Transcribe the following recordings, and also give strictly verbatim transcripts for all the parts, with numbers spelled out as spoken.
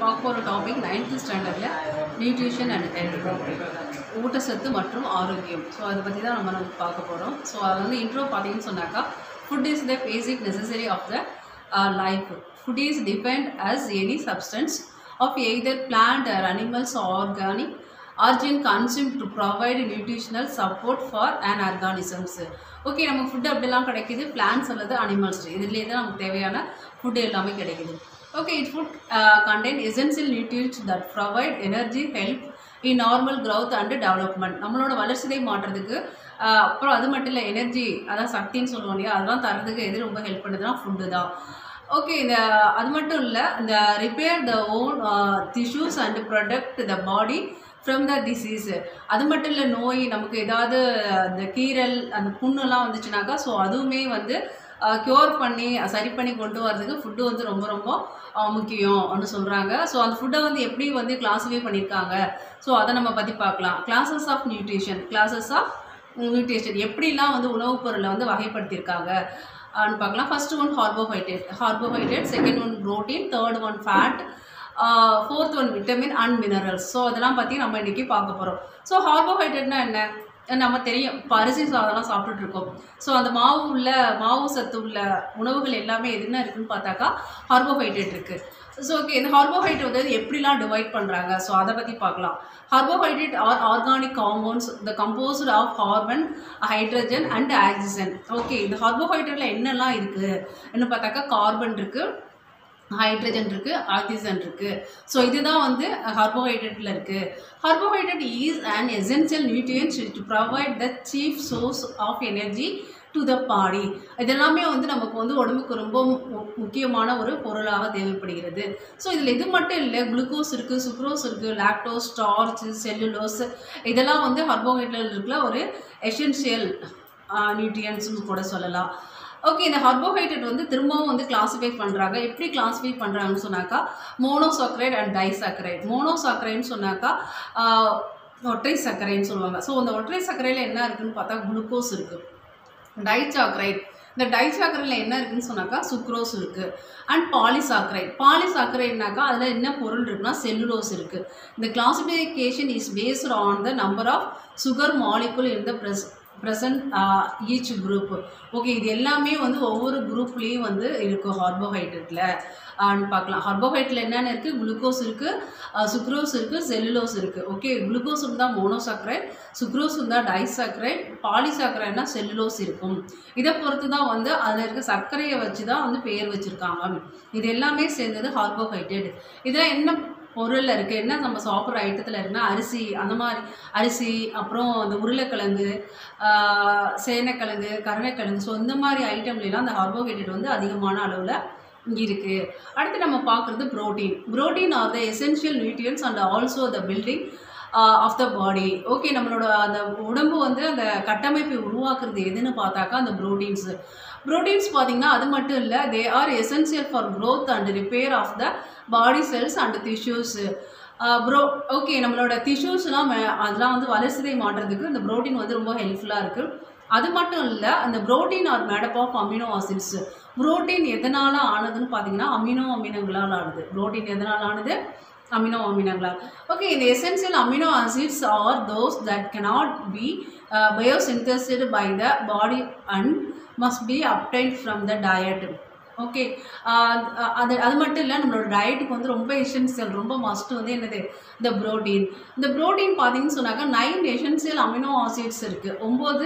பார்க்க போகிற topic ninth ஸ்டாண்டர்டில் நியூட்ரிஷன் அண்ட் ஹெல்த், ஊட்டச்சத்து மற்றும் ஆரோக்கியம். ஸோ அதை பற்றி தான் நம்ம நம்ம பார்க்க போகிறோம். ஸோ அது வந்து இன்ட்ரோ பார்த்தீங்கன்னு சொன்னாக்கா, food is the basic necessary of the life. Food is depend as any substance of either plant or animals or organic origin consumed to provide nutritional support for an organisms. Okay, நம்ம food அப்படிலாம் கிடைக்கிது, plans அல்லது animals இதுலேயே தான் நமக்கு தேவையான food எல்லாமே கிடைக்கிது. Okay, it food contain essential nutrients that provide energy, help in normal growth and development. நம்மளோட வளர்ச்சிதை மாற்றுறதுக்கு அப்புறம் அது மட்டும் இல்லை, எனர்ஜி அதான் சக்தின்னு சொல்லுவோம் இல்லையா, அதெல்லாம் தரதுக்கு எது ரொம்ப ஹெல்ப் பண்ணுதுன்னா ஃபுட்டு தான். ஓகே, இந்த அது மட்டும் இல்லை, இந்த repair the own tissues and protect the body from the disease. அது மட்டும் இல்லை, நோய் நமக்கு ஏதாவது இந்த கீரல் அந்த புண்ணெல்லாம் வந்துச்சுனாக்கா, ஸோ அதுவுமே வந்து க்யூர் பண்ணி சரி பண்ணி கொண்டு வரதுக்கு ஃபுட்டு வந்து ரொம்ப ரொம்ப முக்கியம் அப்படின்னு சொல்கிறாங்க. ஸோ அந்த ஃபுட்டை வந்து எப்படி வந்து கிளாஸிஃபை பண்ணியிருக்காங்க, ஸோ அதை நம்ம பற்றி பார்க்கலாம். Classes of nutrition classes of nutrition எப்படிலாம் வந்து உணவுப் பொருளை வந்து வகைப்படுத்தியிருக்காங்க and பார்க்கலாம். First one carbohydrate carbohydrate second one protein, third one fat, fourth one vitamin and minerals. So அதெல்லாம் பற்றி நம்ம இன்றைக்கி பார்க்க போகிறோம். ஸோ கார்போஹைட்ரேட்னா என்ன நம்ம தெரியும், இப்போ அரிசி சாதம்லாம் சாப்பிட்டுட்டு இருக்கோம். ஸோ அந்த மாவு உள்ள மாவு சத்து உள்ள உணவுகள் எல்லாமே எதுனா இருக்குன்னு பார்த்தாக்கா கார்போஹைட்ரேட் இருக்குது. ஸோ ஓகே, இந்த கார்போஹைட்ரேட் வந்து எப்படிலாம் டிவைட் பண்ணுறாங்க, ஸோ அதை பற்றி பார்க்கலாம். Carbohydrate are organic compounds the composed of carbon, hydrogen and oxygen. Okay, இந்த கார்போஹைட்ரேட்டில் என்னெல்லாம் இருக்குது என்ன பார்த்தாக்கா, கார்பன் இருக்குது, ஹைட்ரஜன் இருக்குது, ஆக்சிஜன் இருக்குது. ஸோ இதுதான் வந்து கார்போஹைட்ரேட்டில் இருக்குது. Carbohydrate is an essential nutrients to provide the chief source of energy to the body. இதெல்லாமே வந்து நமக்கு வந்து உடம்புக்கு ரொம்ப முக்கியமான ஒரு பொருளாக தேவைப்படுகிறது. ஸோ இதில் இது மட்டும் இல்லை, குளுக்கோஸ் இருக்குது, சுக்ரோஸ் இருக்குது, லாக்டோஸ், ஸ்டார்ச், செல்லுலோஸ், இதெல்லாம் வந்து கார்போஹைட்ரேட்டில் இருக்கிற ஒரு எசென்ஷியல் நியூட்ரியன்ஸ்னு கூட சொல்லலாம். ஓகே, இந்த கார்போஹைட்ரேட் வந்து திரும்பவும் வந்து கிளாஸிஃபை பண்ணுறாங்க. எப்படி கிளாஸிஃபை பண்ணுறாங்கன்னு சொன்னாக்கா, மோனோசாக்கரைட் அண்ட் டைசாக்கரைட். மோனோசாக்கரைட்னு சொன்னாக்கா ஒற்றை சர்க்கரைன்னு சொல்லுவாங்க. ஸோ அந்த ஒற்றை சர்க்கரையில் என்ன இருக்குதுன்னு பார்த்தா குளுக்கோஸ் இருக்குது. டைசாக்கரைட், இந்த டைசாக்கரைடில் என்ன இருக்குதுன்னு சொன்னாக்கா சுக்ரோஸ் இருக்குது. அண்ட் பாலிசாக்கரைட் பாலிசாக்கரைட்னாக்கா அதில் என்ன பொருள் இருக்குன்னா செல்லுலோஸ் இருக்குது. இந்த classification is based on the number of sugar molecule in the press present each group. Okay, இது எல்லாமே வந்து ஒவ்வொரு குரூப்லேயும் வந்து இருக்கும் கார்போஹைட்ரேட்டில் பார்க்கலாம். கார்போஹைட்ரேட்டில் என்னென்ன இருக்குது, குளுக்கோஸ் இருக்குது, சுக்ரோஸ் இருக்குது, செல்லுலோஸ் இருக்குது. ஓகே, குளுக்கோஸ் இருந்தால் மோனோசாக்கரைட், சுக்ரோஸ் இருந்தால் டைசாக்கரைட், பாலிசாக்கரைட்னா செல்லுலோஸ் இருக்கும். இதை பொறுத்து தான் வந்து அதில் இருக்க சர்க்கரையை வச்சு தான் வந்து பேர் வச்சுருக்காங்க. இது எல்லாமே சேர்ந்தது கார்போஹைட்ரேட். இதில் என்ன பொருளில் இருக்குது, என்ன நம்ம சாப்பிட்ற ஐட்டத்தில் இருக்குன்னா அரிசி, அந்த மாதிரி அரிசி, அப்புறம் அந்த உருளைக்கிழங்கு, சேனைக்கிழங்கு, கருணைக்கிழங்கு, ஸோ இந்த மாதிரி ஐட்டம்லாம் அந்த கார்போஹைட்ரேட் வந்து அதிகமான அளவில் இங்கே இருக்குது. அடுத்து நம்ம பார்க்குறது protein. Protein are the essential nutrients and also the building of the body. Okay, நம்மளோட அந்த உடம்பு வந்து அந்த கட்டமைப்பை உருவாக்குறது எதுன்னு பார்த்தாக்கா அந்த ப்ரோட்டீன்ஸ். ப்ரோட்டீன்ஸ் பார்த்திங்கன்னா அது மட்டும் இல்லை, they are essential for growth and repair of the body cells and tissues. Pro okay, நம்மளோட டிஷ்யூஸ்லாம் அதெல்லாம் வந்து வளர்ச்சிதை மாற்றுறதுக்கு இந்த ப்ரோட்டீன் வந்து ரொம்ப ஹெல்ப்ஃபுல்லாக இருக்குது. அது மட்டும் இல்லை, அந்த protein are made up of amino acids. Protein எதனால் ஆனதுன்னு பார்த்தீங்கன்னா அமினோ அமினங்களால் ஆனது. ப்ரோட்டீன் எதனால் ஆனது, அமினோ அமினங்களால். ஓகே, இந்த essential amino acids are those that cannot be uh, biosynthesized by the body and must be obtained from the diet. Okay, அது அது மட்டும் இல்லை, நம்மளோட டயட்டுக்கு வந்து ரொம்ப எசென்சியல், ரொம்ப மஸ்ட் வந்து என்னது இந்த ப்ரோட்டீன். இந்த ப்ரோட்டீன் பார்த்தீங்கன்னு சொன்னாக்கா நைன் எசென்சியல் அமினோ ஆசிட்ஸ் இருக்குது. ஒம்பது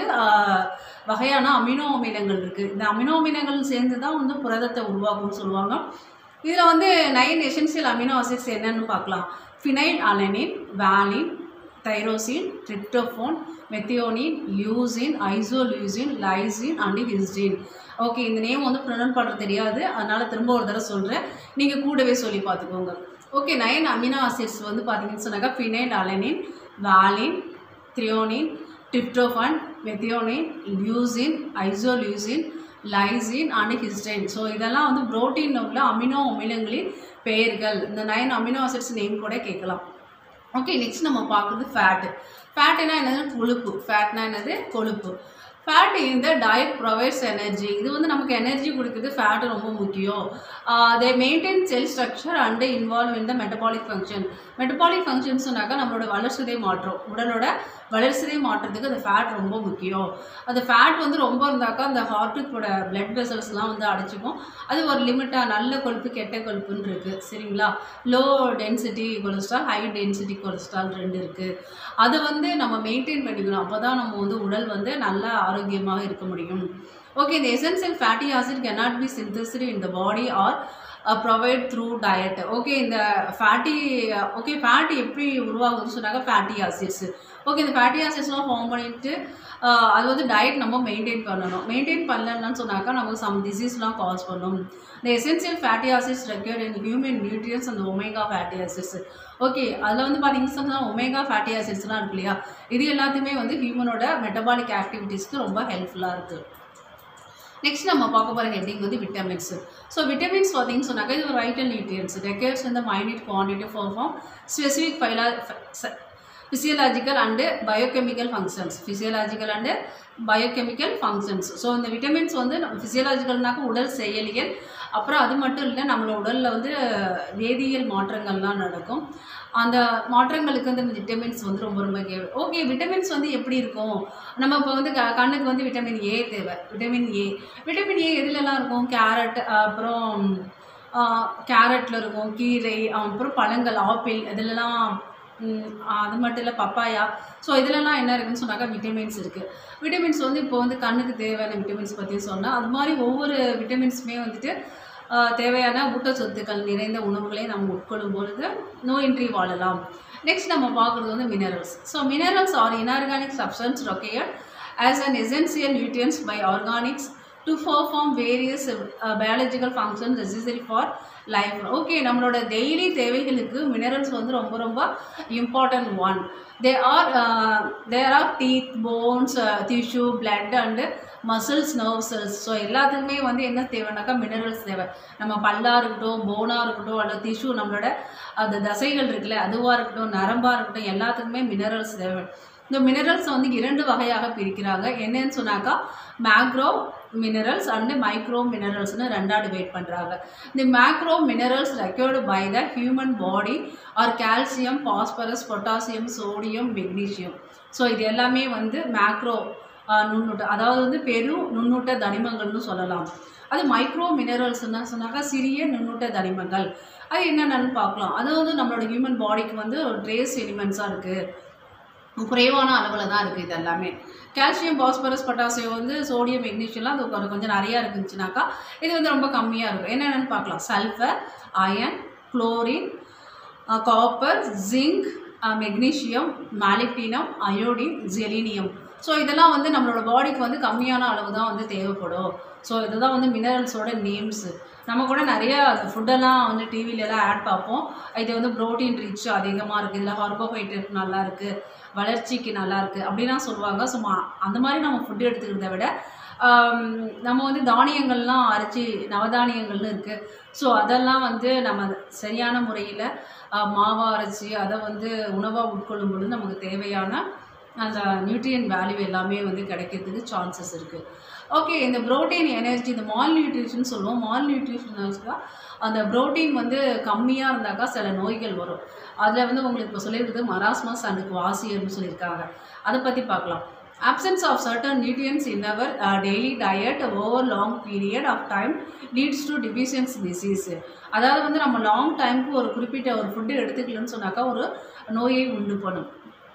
வகையான அமினோ அமிலங்கள் இருக்குது. இந்த அமினோ அமிலங்கள் சேர்ந்து தான் வந்து புரதத்தை உருவாக்கும்னு சொல்லுவாங்க. இதில் வந்து நைன் எசென்சியல் அமினோ ஆசிட்ஸ் என்னன்னு பார்க்கலாம். Phenylalanine, valine, tyrosine, tryptophan, methionine, leucine, isoleucine, lysine and histidine. Okay, இந்த நேம் வந்து ப்ரொனவுன்ஸ் பண்ணுறது தெரியாது, அதனால் திரும்ப ஒரு தடவை சொல்கிறேன், நீங்கள் கூடவே சொல்லி பார்த்துக்கோங்க. ஓகே, நைன் அமினோ ஆசிட்ஸ் வந்து பார்த்தீங்கன்னு சொன்னாக்கா phenylalanine, valine, threonine, tryptophan, methionine, leucine, isoleucine, lysine and histidine. So இதெல்லாம் வந்து புரோட்டீன் உள்ள அமினோ அமிலங்களின் பெயர்கள். இந்த நைன் அமினோ ஆசிட்ஸ் நேம் கூட கேட்கலாம். ஓகே, நெக்ஸ்ட் நம்ம பார்க்குறது ஃபேட்டு. ஃபேட்டுனா என்னது, கொழுப்பு. ஃபேட்னா என்னது, கொழுப்பு. Fat in the diet provides energy. இது வந்து நமக்கு எனர்ஜி கொடுக்குறது ஃபேட்டு ரொம்ப முக்கியம். They maintain cell structure and involve in the metabolic function. Metabolic function சொன்னாக்கா நம்மளோட வளர்ச்சிதை மாற்றம், உடலோட வளர்ச்சிதை மாற்றத்துக்கு அந்த ஃபேட் ரொம்ப முக்கியம். அந்த ஃபேட் வந்து ரொம்ப இருந்தாக்கா அந்த ஹார்ட்டுக்கோட பிளட் வெசல்ஸ்லாம் வந்து அடைச்சிக்கும். அது ஒரு லிமிட்டாக நல்ல கொழுப்பு கெட்ட கொழுப்புன்னு இருக்குது சரிங்களா. Low density cholesterol, high density cholesterol ரெண்டு இருக்குது. அதை வந்து நம்ம மெயின்டைன் பண்ணிக்கணும். அப்போ தான் நம்ம வந்து உடல் வந்து நல்லா ஆரோக்கியமாக இருக்க முடியும். ஓகே, இந்த essential fatty acid cannot be synthesized in the body or uh, provide through diet. Okay, இந்த ஃபேட்டி ஓகே ஃபேட் எப்படி உருவாகுதுன்னு சொன்னாக்க ஃபேட்டி ஆசிட்ஸ். ஓகே, இந்த ஃபேட்டி ஆசிட்ஸ்லாம் ஃபார்ம் பண்ணிட்டு அது வந்து டயட் நம்ம மெயின்டைன் பண்ணணும். மெயின்டைன் பண்ணலன்னு சொன்னாக்கா நமக்கு சம் டிசீஸ்லாம் காஸ் பண்ணும். இந்த essential fatty acids required in human nutrients அந்த ஒமேகா ஃபேட்டி ஆசிட்ஸ். ஓகே, அதில் வந்து பார்த்தீங்கன்னா ஒமேகா ஃபேட்டி ஆசிட்ஸ்லாம் இருக்கு இல்லையா, இது எல்லாத்தையுமே வந்து ஹியூமனோட மெட்டபாலிக் ஆக்டிவிட்டீஸ்க்கு ரொம்ப ஹெல்ப்ஃபுல்லாக இருக்குது. நெக்ஸ்ட் நம்ம பார்க்க போகிற ஹெட்டிங் வந்து விட்டமின்ஸ். ஸோ விட்டமின்ஸ் பார்த்தீங்கன்னு சொன்னாக்கா இது ஒரு வைட்டல் நியூட்ரியன்ஸ் ரெக்யர்ஸ் இந்த minute quantity for form specific phyla physiological and biochemical functions. Physiological and biochemical functions. So இந்த விட்டமின்ஸ் வந்து ஃபிசியலாஜிக்கல்னாக்க உடல் செயலியல், அப்புறம் அது மட்டும் இல்லை நம்மளோட உடலில் வந்து வேதியியல் மாற்றங்கள்லாம் நடக்கும். அந்த மாற்றங்களுக்கு வந்து விட்டமின்ஸ் வந்து ரொம்ப ரொம்ப தேவை. ஓகே, விட்டமின்ஸ் வந்து எப்படி இருக்கும், நம்ம இப்போ வந்து க கண்ணுக்கு வந்து விட்டமின் ஏ தேவை. விட்டமின் ஏ விட்டமின் ஏ எதுலலாம் இருக்கும், கேரட், அப்புறம் கேரட்டில் இருக்கும், கீரை, அப்புறம் பழங்கள், ஆப்பிள், இதிலலாம் அது மட்டும் இல்லை பப்பாயா. ஸோ இதிலலாம் என்ன இருக்குதுன்னு சொன்னாக்கா விட்டமின்ஸ் இருக்குது. விட்டமின்ஸ் வந்து இப்போ வந்து கண்ணுக்கு தேவையான விட்டமின்ஸ் பற்றி சொன்னால் அது மாதிரி ஒவ்வொரு விட்டமின்ஸுமே வந்துட்டு தேவையான ஊட்டச்சத்துக்கள் நிறைந்த உணவுகளை நம்ம உட்கொள்ளும் பொழுது நோயின்றி வாழலாம். நெக்ஸ்ட் நம்ம பார்க்குறது வந்து minerals. So minerals are inorganic substance required as an essential nutrients by organics to perform various uh, biological functions necessary for life. Okay, நம்மளோட டெய்லி தேவைகளுக்கு மினரல்ஸ் வந்து ரொம்ப ரொம்ப important one. They are there are teeth, bones, tissue, blood and muscles, nerve cells. So எல்லாத்துக்குமே வந்து என்ன தேவைனாக்கா minerals தேவை. நம்ம பல்லாக இருக்கட்டும், போனாக இருக்கட்டும், அல்லது டிஷ்யூ நம்மளோட அந்த தசைகள் இருக்குல்ல அதுவாக இருக்கட்டும், நரம்பாக இருக்கட்டும், எல்லாத்துக்குமே மினரல்ஸ் தேவை. இந்த மினரல்ஸ் வந்து இரண்டு வகையாக பிரிக்கிறாங்க. என்னன்னு சொன்னாக்கா மேக்ரோ மினரல்ஸ் அண்ட் மைக்ரோ மினரல்ஸ்னு ரெண்டாக டிவைட் பண்ணுறாங்க. இந்த macro minerals required by the human body are calcium, phosphorus, potassium, sodium, magnesium. So இது எல்லாமே வந்து மேக்ரோ நுண்ணூட்ட, அதாவது வந்து பெரும் நுண்ணூட்ட தனிமங்கள்னு சொல்லலாம். அது மைக்ரோ மினரல்ஸ்ன்னு சொன்னாக்கா சிறிய நுண்ணூட்ட தனிமங்கள். அது என்னென்னு பார்க்கலாம். அது வந்து நம்மளோட ஹியூமன் பாடிக்கு வந்து ஒரு ட்ரேஸ் எலிமெண்ட்ஸாக இருக்குது, குறைவான அளவில் தான் இருக்குது. இது எல்லாமே கால்சியம், பாஸ்பரஸ், பொட்டாசியம் வந்து சோடியம், மெக்னீஷியம்லாம் அது கொஞ்சம் கொஞ்சம் நிறையா இருந்துச்சுனாக்கா இது வந்து ரொம்ப கம்மியாக இருக்கும். என்னென்னு பார்க்கலாம். Sulphur, iron, chlorine, copper, zinc, magnesium, molybdenum, iodine, selenium. So இதெல்லாம் வந்து நம்மளோட பாடிக்கு வந்து கம்மியான அளவு தான் வந்து தேவைப்படும். ஸோ இதுதான் வந்து மினரல்ஸோட நேம்ஸு. நம்ம கூட நிறைய ஃபுட்டெல்லாம் வந்து டிவிலெலாம் ஆட் பார்ப்போம். இது வந்து ப்ரோட்டீன் ரிச் அதிகமாக இருக்குது, இல்லை கார்போஹைட்ரேட் நல்லா இருக்குது, வளர்ச்சிக்கு நல்லா இருக்குது அப்படிலாம் சொல்லுவாங்க. ஸோ அந்த மாதிரி நம்ம ஃபுட்டு எடுத்துக்கிறத விட நம்ம வந்து தானியங்கள்லாம் அரைச்சி நவதானியங்கள்னு இருக்குது. ஸோ அதெல்லாம் வந்து நம்ம சரியான முறையில் மாவாக அரைச்சி அதை வந்து உணவாக உட்கொள்ளும் பொழுது நமக்கு தேவையான அந்த நியூட்ரியன் வேல்யூ எல்லாமே வந்து கிடைக்கிறதுக்கு சான்சஸ் இருக்குது. ஓகே, இந்த ப்ரோட்டீன் எனர்ஜி, இந்த மால் நியூட்ரிஷன் சொல்லுவோம். மால் நியூட்ரிஷன்ஸ்க்காக அந்த ப்ரோட்டீன் வந்து கம்மியாக இருந்தாக்கா சில நோய்கள் வரும். அதில் வந்து உங்களுக்கு இப்போ சொல்லியிருக்கிறது மராஸ்மஸ் அண்ட் குவாசியர்னு சொல்லியிருக்காங்க. அதை பற்றி பார்க்கலாம். absence of certain nutrients in our uh, daily diet over long period of time leads to deficiency disease. அதாவது வந்து நம்ம லாங் டைமுக்கு ஒரு குறிப்பிட்ட ஒரு ஃபுட்டு எடுத்துக்கலன்னு சொன்னாக்கா ஒரு நோயை உண்டு பண்ணும்.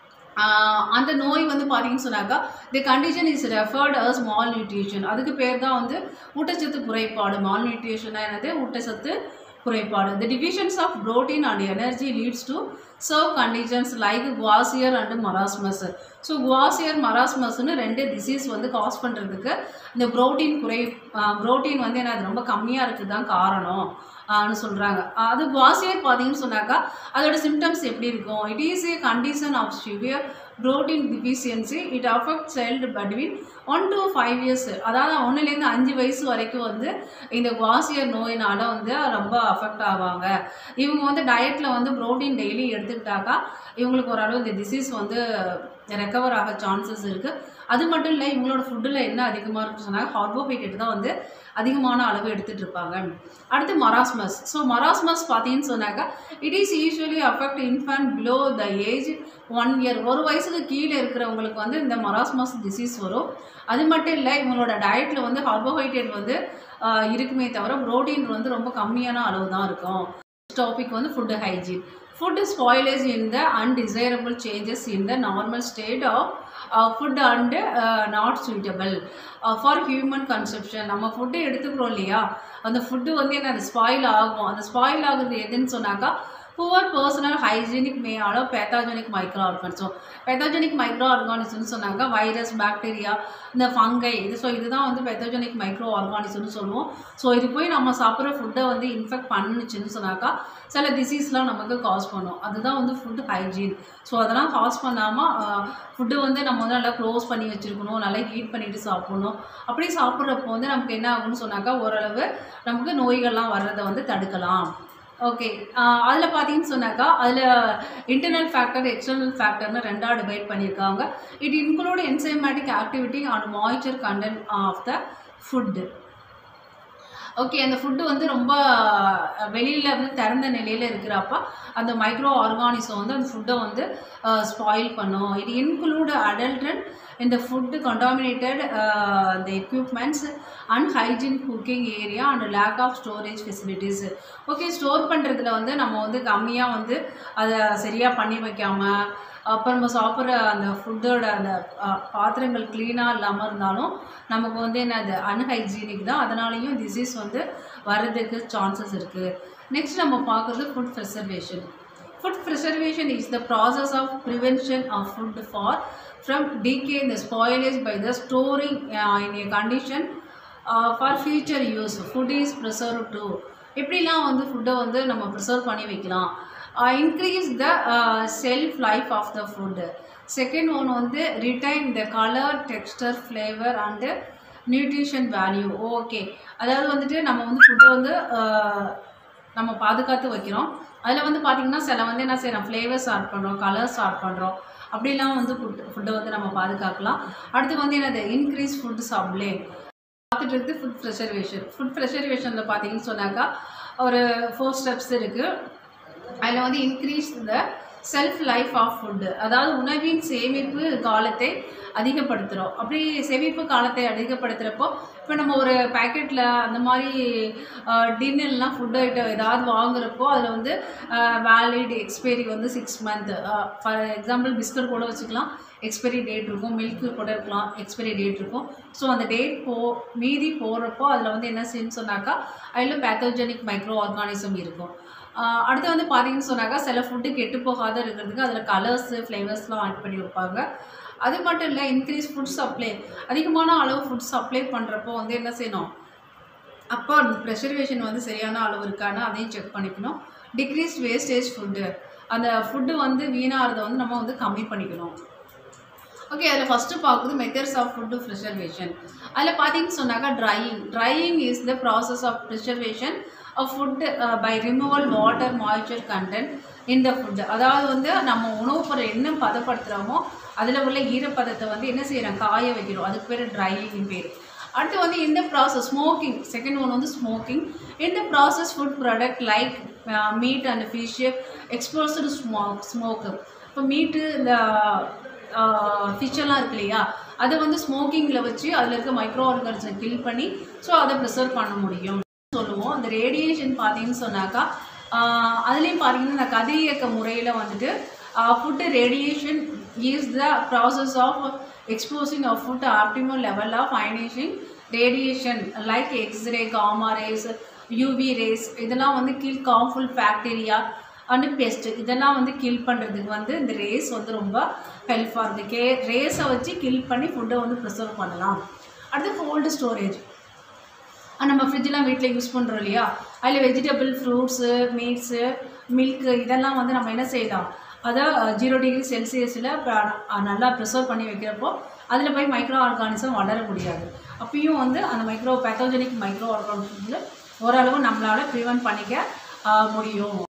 அந்த நோய் வந்து பார்த்தீங்கன்னு சொன்னாக்கா the condition is referred as malnutrition. அதுக்கு பேர் தான் வந்து ஊட்டச்சத்து குறைபாடு. மால் நியூட்ரிஷனாக என்னது, ஊட்டச்சத்து குறைபாடு. The divisions of protein and energy leads to severe conditions like kwashiorkor and marasmus. So kwashiorkor, மராஸ்மஸ்னு ரெண்டு டிசீஸ் வந்து காஸ் பண்ணுறதுக்கு இந்த ப்ரோட்டீன் குறை ப்ரோட்டீன் வந்து என்ன ரொம்ப கம்மியாக இருக்குது தான் காரணம் னு சொல்கிறாங்க. அது குவாசியர் பார்த்தீங்கன்னு சொன்னாக்கா அதோட சிம்டம்ஸ் எப்படி இருக்கும். It is a condition of severe protein deficiency. It affect child between one to five years. அதாவது ஒன்றுலேருந்து அஞ்சு வயசு வரைக்கும் வந்து இந்த குவாசியர் நோயினால் வந்து ரொம்ப அஃபெக்ட் ஆவாங்க. இவங்க வந்து டயட்டில் வந்து ப்ரோட்டீன் டெய்லி எடுத்துக்கிட்டாக்கா இவங்களுக்கு ஓரளவு இந்த டிசீஸ் வந்து ரெக்கவர் ஆக சான்சஸ் இருக்குது. அது மட்டும் இல்லை இவங்களோட ஃபுட்டில் என்ன அதிகமாக இருக்குன்னு சொன்னாங்க கார்போஹைட்ரேட் தான் வந்து அதிகமான அளவு எடுத்துகிட்டு இருப்பாங்க. அடுத்து மராஸ்மஸ். ஸோ மராஸ்மஸ் பார்த்தீங்கன்னு சொன்னாக்கா it is usually affect infant below the age one year. ஒரு வயசுக்கு கீழே இருக்கிறவங்களுக்கு வந்து இந்த மராஸ்மஸ் டிசீஸ் வரும். அது மட்டும் இல்லை இவங்களோட டயட்டில் வந்து கார்போஹைட்ரேட் வந்து இருக்குமே தவிர ப்ரோட்டீன் வந்து ரொம்ப கம்மியான அளவு தான் இருக்கும். டாபிக் வந்து food hygiene. Food spoilage in the undesirable changes in the normal state of uh, food and uh, not suitable uh, for human consumption. நம்ம ஃபுட்டு எடுத்துக்கிறோம் இல்லையா, அந்த ஃபுட்டு வந்து என்ன அது ஸ்பாயில் ஆகும். அந்த ஸ்பாயில் ஆகுது எதுன்னு சொன்னாக்கா புவர் பர்சனல் ஹைஜீனிக் மே அளவு pathogenic micro organism. Pathogenic micro ஆர்கானிசம்னு சொன்னாங்க வைரஸ், பாக்டீரியா, இந்த ஃபங்கை இது. ஸோ இதுதான் வந்து பேத்தாஜெனிக் மைக்ரோ ஆர்கானிசம்னு சொல்லுவோம். ஸோ இது போய் நம்ம சாப்பிட்ற ஃபுட்டை வந்து இன்ஃபெக்ட் பண்ணுச்சுன்னு சொன்னாக்கா சில டிசீஸ்லாம் நமக்கு காஸ் பண்ணும். அதுதான் வந்து ஃபுட் ஹைஜீன். ஸோ அதெல்லாம் காஸ் பண்ணாமல் ஃபுட்டு வந்து நம்ம வந்து நல்லா க்ளோஸ் பண்ணி வச்சுருக்கணும், நல்லா ஹீட் பண்ணிவிட்டு சாப்பிட்ணும். அப்படி சாப்பிட்றப்போ வந்து நமக்கு என்ன ஆகும்னு சொன்னாக்கா ஓரளவு நமக்கு நோய்கள்லாம் வர்றதை வந்து தடுக்கலாம். ஓகே, அதில் பார்த்தீங்கன்னு சொன்னாக்கா அதில் இன்டர்னல் ஃபேக்டர், எக்ஸ்டர்னல் ஃபேக்டர்னு ரெண்டாக டிவைட் பண்ணியிருக்காங்க. It include enzymatic activity and moisture content of the food. Okay, அந்த ஃபுட்டு வந்து ரொம்ப வெளியில் வந்து திறந்த நிலையில் இருக்கிறப்ப அந்த மைக்ரோ ஆர்கானிசம் வந்து அந்த ஃபுட்டை வந்து ஸ்பாயில் பண்ணும். இட் இன்க்ளூட் அடல்ட்ரன் இந்த food contaminated the equipments unhygiene cooking area and lack of storage facilities. Okay, store பண்ணுறதுல வந்து நம்ம வந்து கம்மியாக வந்து அதை சரியாக பண்ணி வைக்காமல் அப்புறம் நம்ம சாப்பிட்ற அந்த ஃபுட்டோட அந்த பாத்திரங்கள் க்ளீனாக இல்லாமல் இருந்தாலும் நமக்கு வந்து என்ன அது அன்ஹைஜீனிக் தான். அதனாலையும் டிசீஸ் வந்து வர்றதுக்கு சான்சஸ் இருக்குது. நெக்ஸ்ட் நம்ம பார்க்குறது food preservation. Food preservation is the process of prevention of food for from decay the spoilage by the storing uh, in a condition uh, for future use. Food is preserved too. எப்படிலாம் வந்து ஃபுட்டை வந்து நம்ம preserve பண்ணி வைக்கலாம். Uh, increase the uh, shelf life of the food. Second one வந்து retain the color, texture, flavor and nutrition value. Okay, அதாவது வந்துட்டு நம்ம வந்து ஃபுட்டை வந்து நம்ம பாதுகாத்து வைக்கிறோம். அதில் வந்து பார்த்திங்கன்னா சில வந்து என்ன செய்யறோம், ஃப்ளேவர்ஸ் ஆட் பண்ணுறோம், கலர்ஸ் ஆட் பண்ணுறோம். அப்படிலாம் வந்து ஃபுட் ஃபுட்டை வந்து நம்ம பாதுகாக்கலாம். அடுத்து வந்து என்னது இன்க்ரீஸ் ஃபுட் சப்ளை. பார்த்துட்டு இருக்குது ஃபுட் ப்ரிசர்வேஷன். ஃபுட் ப்ரிசர்வேஷனில் பார்த்தீங்கன்னு சொன்னாக்கா ஒரு ஃபோர் ஸ்டெப்ஸ் இருக்குது. அதில் வந்து increase the self life of food, அதாவது உணவின் சேமிப்பு காலத்தை அதிகப்படுத்துகிறோம். அப்படி சேமிப்பு காலத்தை அதிகப்படுத்துகிறப்போ இப்போ நம்ம ஒரு பேக்கெட்டில் அந்த மாதிரி டின்னர்லாம் ஃபுட் ஐட்டம் ஏதாவது வாங்குறப்போ அதில் வந்து வேலிட் எக்ஸ்பைரி வந்து six month. For example biscuit கூட வச்சுக்கலாம், எக்ஸ்பைரி டேட் இருக்கும். மில்க்கு கூட இருக்கலாம், எக்ஸ்பைரி டேட் இருக்கும். ஸோ அந்த டேட் போ மீதி போடுறப்போ அதில் வந்து என்ன செய்யணும்னு சொன்னாக்கா அதில் பேத்தோஜெனிக் மைக்ரோ ஆர்கானிசம் இருக்கும். அடுத்து வந்து பார்த்தீங்கன்னு சொன்னாக்கா சில ஃபுட்டு கெட்டு போகாத இருக்கிறதுக்கு அதில் கலர்ஸு, ஃப்ளேவர்ஸ்லாம் ஆட் பண்ணி வைப்பாங்க. அது மட்டும் இல்லை இன்க்ரீஸ் ஃபுட் சப்ளை. அதிகமான அளவு ஃபுட் சப்ளை பண்ணுறப்போ வந்து என்ன செய்யணும், அப்போ அந்த ப்ரெஷர்வேஷன் வந்து சரியான அளவு இருக்கான்னு அதையும் செக் பண்ணிக்கணும். டிக்ரீஸ் வேஸ்டேஜ் ஃபுட்டு, அந்த ஃபுட்டு வந்து வீணாகிறத வந்து நம்ம வந்து கம்மி பண்ணிக்கணும். ஓகே, அதில் ஃபஸ்ட்டு பார்க்குறது மெத்தட்ஸ் ஆஃப் ஃபுட்டு ப்ரிசர்வேஷன். அதில் பார்த்தீங்கன்னு சொன்னாக்கா drying. Drying is the process of preservation of food by removal water moisture content in the food. அதாவது வந்து நம்ம உணவுப் பொருள் என்ன பதப்படுத்துகிறோமோ அதில் உள்ள ஈரப்பதத்தை வந்து என்ன செய்கிறோம், காய வைக்கிறோம். அதுக்கு பேர் ட்ரையிங் பேர். அடுத்து வந்து இந்த ப்ராசஸ் ஸ்மோக்கிங். செகண்ட் ஒன் வந்து ஸ்மோக்கிங். இந்த process food product like meat and fish exposed smoke smoke. இப்போ மீட்டு இந்த ஃபிஷ்ஷெல்லாம் இருக்கு இல்லையா, அதை வந்து ஸ்மோக்கிங்கில் வச்சு அதில் இருக்க மைக்ரோ ஆர்கானிசம் கில் பண்ணி ஸோ அதை ப்ரிசர்வ் பண்ண முடியும் சொல்லுவோம். அந்த ரேடியேஷன் பார்த்தீங்கன்னு சொன்னாக்கா அதுலேயும் பார்த்தீங்கன்னா இந்த கதிரியக்க முறையில் வந்துட்டு food radiation is the process of exposing of food optimal level of ionising radiation like X ray, gamma rays, UV rays. இதெல்லாம் வந்து kill harmful bacteria and pest இதெல்லாம் வந்து கில் பண்ணுறதுக்கு வந்து இந்த ரேஸ் வந்து ரொம்ப ஹெல்ப்ஃபாக இருக்குது. கே ரேஸை வச்சு கில் பண்ணி ஃபுட்டை வந்து ப்ரிசர்வ் பண்ணலாம். அடுத்து கோல்டு ஸ்டோரேஜ். நம்ம ஃப்ரிட்ஜெலாம் வீட்டில் யூஸ் பண்ணுறோம் இல்லையா, அதில் வெஜிடபிள், ஃப்ரூட்ஸு, மீட்ஸு, மில்க்கு இதெல்லாம் வந்து நம்ம என்ன செய்யலாம், அதை ஜீரோ டிகிரி செல்சியஸில் நல்லா ப்ரிசர்வ் பண்ணி வைக்கிறப்போ அதில் போய் மைக்ரோ ஆர்கானிசம் வளர முடியாது. அப்பயும் வந்து அந்த மைக்ரோ பேத்தோஜெனிக் மைக்ரோ ஆர்கானிசத்தில் ஓரளவு நம்மளால் ப்ரிவென்ட் பண்ணிக்க முடியும்.